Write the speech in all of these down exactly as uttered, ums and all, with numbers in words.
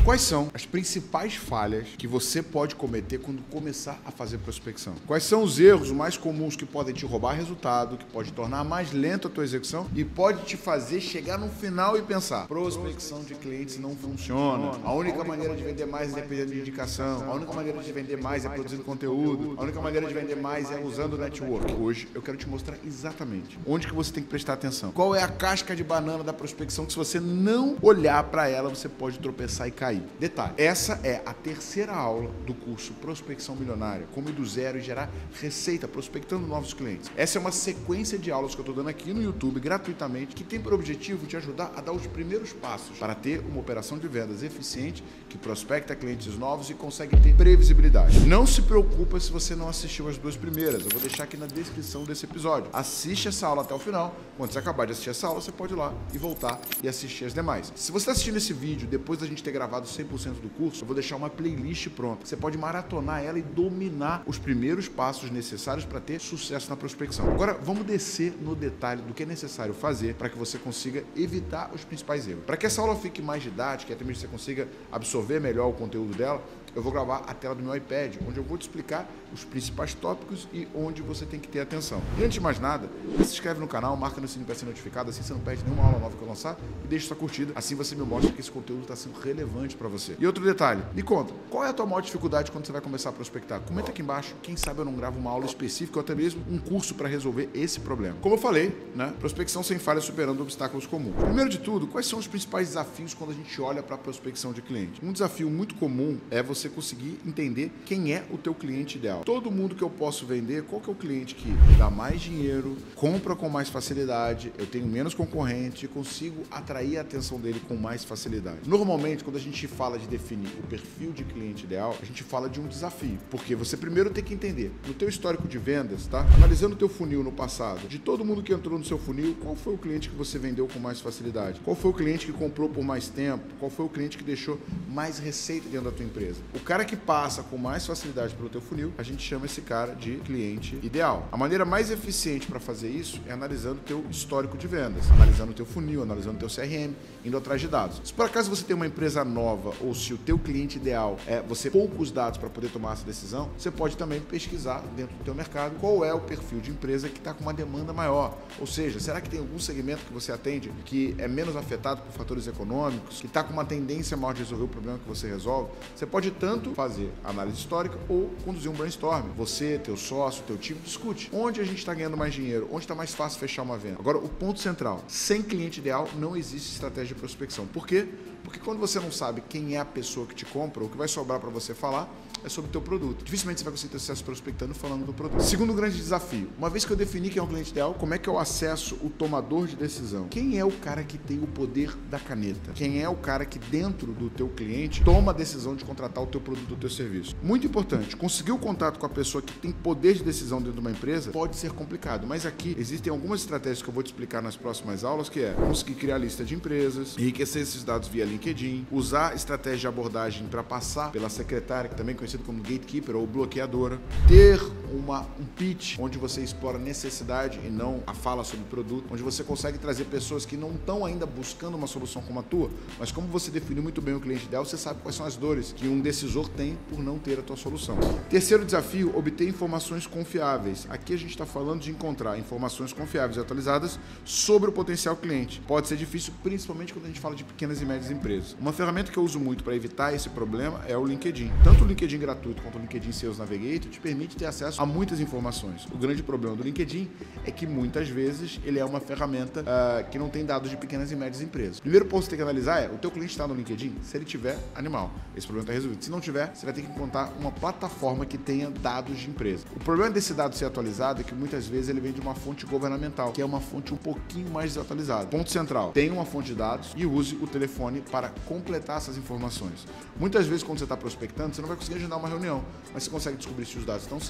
Quais são as principais falhas que você pode cometer quando começar a fazer prospecção? Quais são os erros mais comuns que podem te roubar resultado, que pode tornar mais lenta a tua execução e pode te fazer chegar no final e pensar: prospecção de clientes não funciona. A única maneira de vender mais é dependendo de indicação. A única maneira de vender mais é produzindo conteúdo. A única maneira de vender mais é usando o network. Hoje eu quero te mostrar exatamente onde que você tem que prestar atenção. Qual é a casca de banana da prospecção que, se você não olhar para ela, você pode tropeçar e cair. Detalhe, essa é a terceira aula do curso Prospecção Milionária, como ir do zero e gerar receita prospectando novos clientes. Essa é uma sequência de aulas que eu estou dando aqui no YouTube gratuitamente, que tem por objetivo te ajudar a dar os primeiros passos para ter uma operação de vendas eficiente que prospecta clientes novos e consegue ter previsibilidade. Não se preocupa se você não assistiu as duas primeiras, eu vou deixar aqui na descrição desse episódio. Assiste essa aula até o final. Quando você acabar de assistir essa aula, você pode ir lá e voltar e assistir as demais. Se você está assistindo esse vídeo depois da gente ter gravado cem por cento do curso, eu vou deixar uma playlist pronta. Você pode maratonar ela e dominar os primeiros passos necessários para ter sucesso na prospecção. Agora, vamos descer no detalhe do que é necessário fazer para que você consiga evitar os principais erros. Para que essa aula fique mais didática e até mesmo você consiga absorver melhor o conteúdo dela, eu vou gravar a tela do meu iPad, onde eu vou te explicar os principais tópicos e onde você tem que ter atenção. E antes de mais nada, se inscreve no canal, marca no sininho para ser notificado, assim você não perde nenhuma aula nova que eu lançar, e deixa sua curtida, assim você me mostra que esse conteúdo está sendo relevante para você. E outro detalhe, me conta, qual é a tua maior dificuldade quando você vai começar a prospectar? Comenta aqui embaixo, quem sabe eu não gravo uma aula específica ou até mesmo um curso para resolver esse problema. Como eu falei, né? Prospecção sem falha, superando obstáculos comuns. Primeiro de tudo, quais são os principais desafios quando a gente olha para a prospecção de cliente? Um desafio muito comum é você conseguir entender quem é o teu cliente ideal. Todo mundo que eu posso vender, qual que é o cliente que dá mais dinheiro, compra com mais facilidade, eu tenho menos concorrente e consigo atrair a atenção dele com mais facilidade. Normalmente, quando a gente fala de definir o perfil de cliente ideal, a gente fala de um desafio, porque você primeiro tem que entender, no teu histórico de vendas, tá? Analisando o teu funil no passado, de todo mundo que entrou no seu funil, qual foi o cliente que você vendeu com mais facilidade? Qual foi o cliente que comprou por mais tempo? Qual foi o cliente que deixou mais receita dentro da tua empresa? O cara que passa com mais facilidade pelo teu funil, a gente chama esse cara de cliente ideal. A maneira mais eficiente para fazer isso é analisando o teu histórico de vendas, analisando o teu funil, analisando o teu C R M, indo atrás de dados. Se por acaso você tem uma empresa nova ou se o teu cliente ideal é você ter poucos dados para poder tomar essa decisão, você pode também pesquisar dentro do teu mercado qual é o perfil de empresa que está com uma demanda maior. Ou seja, será que tem algum segmento que você atende que é menos afetado por fatores econômicos, que está com uma tendência maior de resolver o problema que você resolve? Você pode tanto fazer análise histórica ou conduzir um brainstorm. Você, teu sócio, teu time, discute onde a gente está ganhando mais dinheiro, onde está mais fácil fechar uma venda. Agora, o ponto central, sem cliente ideal não existe estratégia de prospecção. Por quê? Porque quando você não sabe quem é a pessoa que te compra, o que vai sobrar para você falar é sobre o teu produto. Dificilmente você vai conseguir ter sucesso prospectando falando do produto. Segundo grande desafio, uma vez que eu defini quem é o cliente ideal, como é que eu acesso o tomador de decisão? Quem é o cara que tem o poder da caneta? Quem é o cara que dentro do teu cliente toma a decisão de contratar o teu produto ou o teu serviço? Muito importante, conseguir o contato com a pessoa que tem poder de decisão dentro de uma empresa pode ser complicado, mas aqui existem algumas estratégias que eu vou te explicar nas próximas aulas, que é conseguir criar lista de empresas, enriquecer esses dados via LinkedIn, usar estratégia de abordagem para passar pela secretária, que também é conhecido como gatekeeper ou bloqueadora, ter uma, um pitch onde você explora necessidade e não a fala sobre produto, onde você consegue trazer pessoas que não estão ainda buscando uma solução como a tua, mas como você definiu muito bem o cliente ideal, você sabe quais são as dores que um decisor tem por não ter a tua solução. Terceiro desafio, obter informações confiáveis. Aqui a gente está falando de encontrar informações confiáveis e atualizadas sobre o potencial cliente. Pode ser difícil, principalmente quando a gente fala de pequenas e médias empresas. Uma ferramenta que eu uso muito para evitar esse problema é o LinkedIn. Tanto o LinkedIn gratuito quanto o LinkedIn Sales Navigator te permite ter acesso a muitas informações. O grande problema do LinkedIn é que muitas vezes ele é uma ferramenta uh, que não tem dados de pequenas e médias empresas. Primeiro ponto que você tem que analisar é, o teu cliente está no LinkedIn? Se ele tiver, animal. Esse problema está resolvido. Se não tiver, você vai ter que encontrar uma plataforma que tenha dados de empresa. O problema desse dado ser atualizado é que muitas vezes ele vem de uma fonte governamental, que é uma fonte um pouquinho mais desatualizada. Ponto central, tenha uma fonte de dados e use o telefone para completar essas informações. Muitas vezes quando você está prospectando, você não vai conseguir agendar uma reunião, mas você consegue descobrir se os dados estão certos,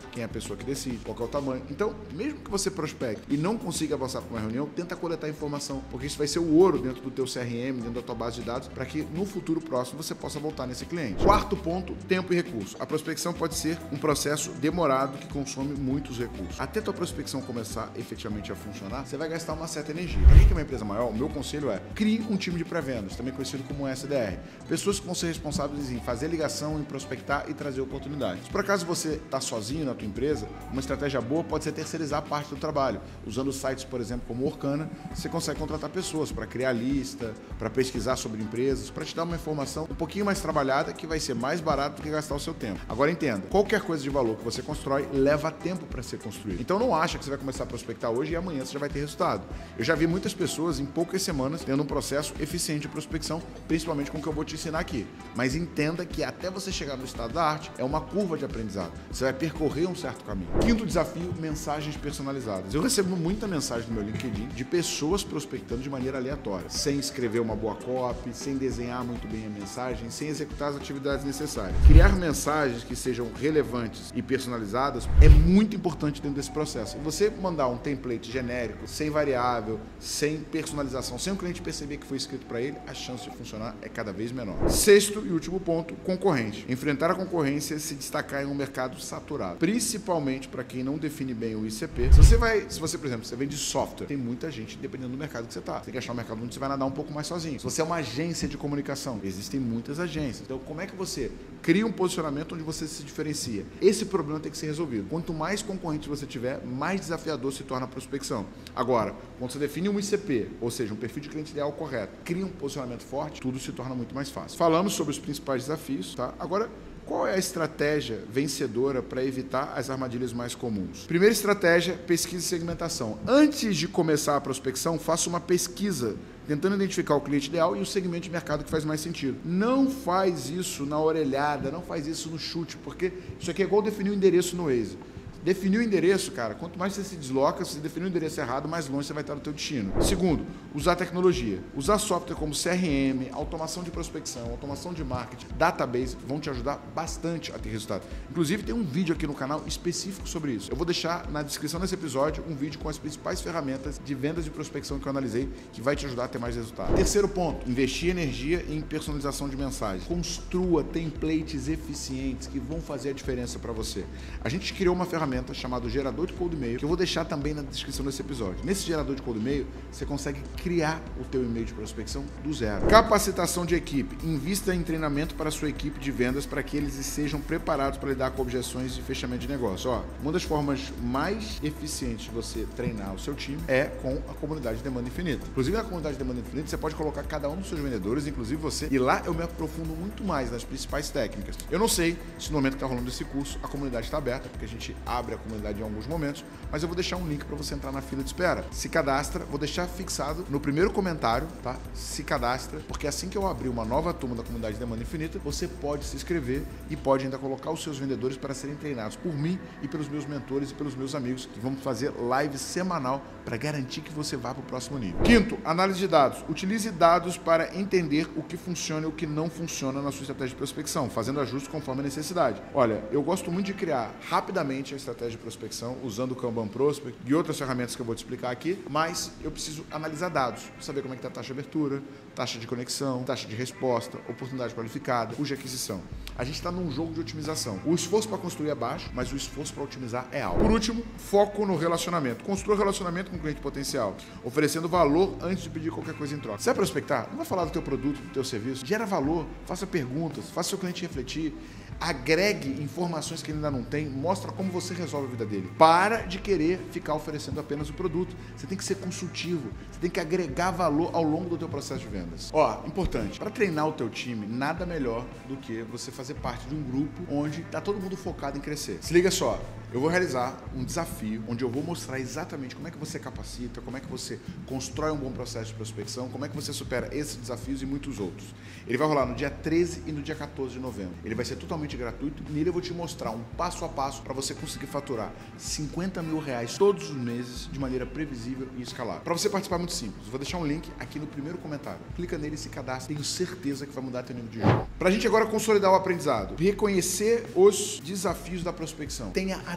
quem é a pessoa que decide, qual que é o tamanho. Então, mesmo que você prospecte e não consiga avançar para uma reunião, tenta coletar informação, porque isso vai ser o ouro dentro do teu C R M, dentro da tua base de dados, para que no futuro próximo você possa voltar nesse cliente. Quarto ponto, tempo e recurso. A prospecção pode ser um processo demorado que consome muitos recursos. Até tua prospecção começar efetivamente a funcionar, você vai gastar uma certa energia. Para quem é uma empresa maior, o meu conselho é: crie um time de pré-vendas, também conhecido como S D R. Pessoas que vão ser responsáveis em fazer ligação, em prospectar e trazer oportunidades. Se por acaso você está sozinho na tua empresa, uma estratégia boa pode ser terceirizar parte do trabalho. Usando sites, por exemplo, como Orkana, você consegue contratar pessoas para criar lista, para pesquisar sobre empresas, para te dar uma informação um pouquinho mais trabalhada que vai ser mais barato do que gastar o seu tempo. Agora entenda, qualquer coisa de valor que você constrói leva tempo para ser construído. Então não acha que você vai começar a prospectar hoje e amanhã você já vai ter resultado. Eu já vi muitas pessoas em poucas semanas tendo um processo eficiente de prospecção, principalmente com o que eu vou te ensinar aqui. Mas entenda que até você chegar no estado da arte é uma curva de aprendizado. Você vai percorrer um certo caminho. Quinto desafio, mensagens personalizadas. Eu recebo muita mensagem no meu LinkedIn de pessoas prospectando de maneira aleatória, sem escrever uma boa copy, sem desenhar muito bem a mensagem, sem executar as atividades necessárias. Criar mensagens que sejam relevantes e personalizadas é muito importante dentro desse processo. E você mandar um template genérico, sem variável, sem personalização, sem o cliente perceber que foi escrito para ele, a chance de funcionar é cada vez menor. Sexto e último ponto, concorrente. Enfrentar a concorrência e se destacar em um mercado saturado, principalmente para quem não define bem o I C P. Se você vai, se você, por exemplo, você vende software, tem muita gente dependendo do mercado que você está. Você tem que achar um mercado onde você vai nadar um pouco mais sozinho. Se você é uma agência de comunicação, existem muitas agências. Então, como é que você cria um posicionamento onde você se diferencia? Esse problema tem que ser resolvido. Quanto mais concorrentes você tiver, mais desafiador se torna a prospecção. Agora, quando você define um I C P, ou seja, um perfil de cliente ideal correto, cria um posicionamento forte, tudo se torna muito mais fácil. Falamos sobre os principais desafios, tá? Agora, qual é a estratégia vencedora para evitar as armadilhas mais comuns? Primeira estratégia, pesquisa e segmentação. Antes de começar a prospecção, faça uma pesquisa tentando identificar o cliente ideal e o segmento de mercado que faz mais sentido. Não faz isso na orelhada, não faz isso no chute, porque isso aqui é igual definir o endereço no Waze. Definir o endereço, cara, quanto mais você se desloca, se definir o endereço errado, mais longe você vai estar do teu destino. Segundo, usar tecnologia. Usar software como C R M, automação de prospecção, automação de marketing, database, vão te ajudar bastante a ter resultado. Inclusive, tem um vídeo aqui no canal específico sobre isso. Eu vou deixar na descrição desse episódio um vídeo com as principais ferramentas de vendas e prospecção que eu analisei, que vai te ajudar a ter mais resultado. Terceiro ponto, investir energia em personalização de mensagem. Construa templates eficientes que vão fazer a diferença para você. A gente criou uma ferramenta chamado gerador de cold e-mail, que eu vou deixar também na descrição desse episódio. Nesse gerador de cold e-mail, você consegue criar o teu e-mail de prospecção do zero. Capacitação de equipe. Invista em treinamento para a sua equipe de vendas para que eles estejam preparados para lidar com objeções de fechamento de negócio. Ó, uma das formas mais eficientes de você treinar o seu time é com a comunidade de demanda infinita. Inclusive, na comunidade de demanda infinita, você pode colocar cada um dos seus vendedores, inclusive você, e lá eu me aprofundo muito mais nas principais técnicas. Eu não sei se no momento que está rolando esse curso, a comunidade está aberta, porque a gente abre a comunidade em alguns momentos, mas eu vou deixar um link para você entrar na fila de espera. Se cadastra, vou deixar fixado no primeiro comentário, tá? Se cadastra, porque assim que eu abrir uma nova turma da comunidade de demanda infinita, você pode se inscrever e pode ainda colocar os seus vendedores para serem treinados por mim e pelos meus mentores e pelos meus amigos, que vamos fazer live semanal para garantir que você vá para o próximo nível. Quinto, análise de dados. Utilize dados para entender o que funciona e o que não funciona na sua estratégia de prospecção, fazendo ajustes conforme a necessidade. Olha, eu gosto muito de criar rapidamente a estratégia de prospecção, usando o Kanban Prospect e outras ferramentas que eu vou te explicar aqui, mas eu preciso analisar dados, saber como é que está a taxa de abertura, taxa de conexão, taxa de resposta, oportunidade qualificada, cuja aquisição. A gente está num jogo de otimização. O esforço para construir é baixo, mas o esforço para otimizar é alto. Por último, foco no relacionamento. Construa relacionamento com o cliente potencial, oferecendo valor antes de pedir qualquer coisa em troca. Se você vai prospectar, não vai falar do teu produto, do teu serviço, gera valor, faça perguntas, faça o seu cliente refletir, agregue informações que ele ainda não tem, mostra como você resolve a vida dele. Para de querer ficar oferecendo apenas o produto. Você tem que ser consultivo, você tem que agregar valor ao longo do teu processo de vendas. Ó, importante, para treinar o teu time, nada melhor do que você fazer parte de um grupo onde está todo mundo focado em crescer. Se liga só, eu vou realizar um desafio onde eu vou mostrar exatamente como é que você capacita, como é que você constrói um bom processo de prospecção, como é que você supera esses desafios e muitos outros. Ele vai rolar no dia treze e no dia quatorze de novembro. Ele vai ser totalmente gratuito e nele eu vou te mostrar um passo a passo para você conseguir faturar cinquenta mil reais todos os meses de maneira previsível e escalável. Para você participar é muito simples. Eu vou deixar um link aqui no primeiro comentário. Clica nele e se cadastra. Tenho certeza que vai mudar teu nível de jogo. Para a gente agora consolidar o aprendizado, reconhecer os desafios da prospecção. Tenha a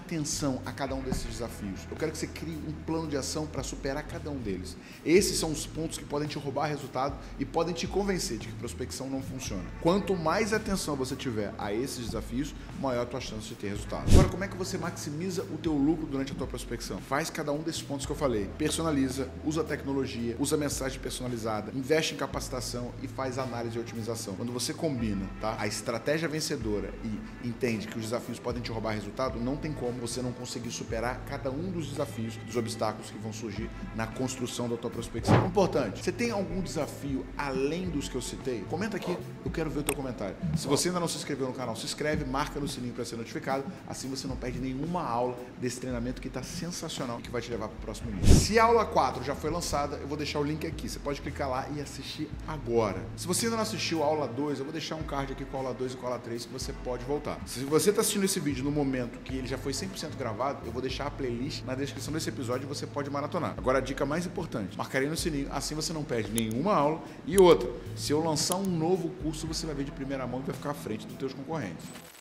atenção a cada um desses desafios. Eu quero que você crie um plano de ação para superar cada um deles. Esses são os pontos que podem te roubar resultado e podem te convencer de que prospecção não funciona. Quanto mais atenção você tiver a esses desafios, maior a tua chance de ter resultado. Agora, como é que você maximiza o teu lucro durante a tua prospecção? Faz cada um desses pontos que eu falei. Personaliza, usa tecnologia, usa mensagem personalizada, investe em capacitação e faz análise e otimização. Quando você combina, tá, a estratégia vencedora e entende que os desafios podem te roubar resultado, não tem como você não conseguir superar cada um dos desafios, dos obstáculos que vão surgir na construção da tua prospecção. Importante, você tem algum desafio além dos que eu citei? Comenta aqui, eu quero ver o teu comentário. Se você ainda não se inscreveu no canal, se inscreve, marca no sininho para ser notificado, assim você não perde nenhuma aula desse treinamento que está sensacional e que vai te levar para o próximo nível. Se a aula quatro já foi lançada, eu vou deixar o link aqui, você pode clicar lá e assistir agora. Se você ainda não assistiu a aula dois, eu vou deixar um card aqui com a aula dois e com a aula três que você pode voltar. Se você está assistindo esse vídeo no momento que ele já foi cem por cento gravado, eu vou deixar a playlist na descrição desse episódio e você pode maratonar. Agora a dica mais importante, marcarei no sininho, assim você não perde nenhuma aula. E outra, se eu lançar um novo curso, você vai ver de primeira mão e vai ficar à frente dos teus concorrentes.